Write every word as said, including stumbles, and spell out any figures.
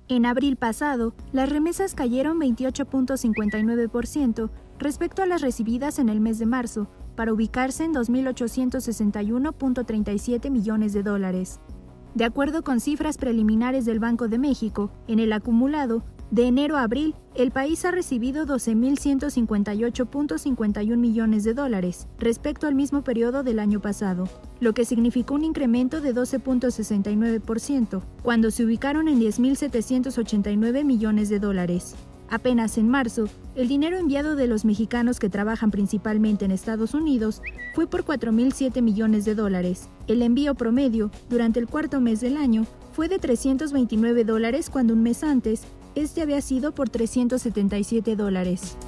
En abril pasado, las remesas cayeron veintiocho punto cincuenta y nueve por ciento respecto a las recibidas en el mes de marzo, para ubicarse en dos mil ochocientos sesenta y uno punto treinta y siete millones de dólares. De acuerdo con cifras preliminares del Banco de México, en el acumulado, de enero a abril, el país ha recibido doce mil ciento cincuenta y ocho punto cincuenta y uno millones de dólares respecto al mismo periodo del año pasado, lo que significó un incremento de doce punto sesenta y nueve por ciento, cuando se ubicaron en diez mil setecientos ochenta y nueve millones de dólares. Apenas en marzo, el dinero enviado de los mexicanos que trabajan principalmente en Estados Unidos fue por cuatro mil siete millones de dólares. El envío promedio, durante el cuarto mes del año, fue de trescientos veintinueve dólares cuando un mes antes, este había sido por trescientos setenta y siete dólares.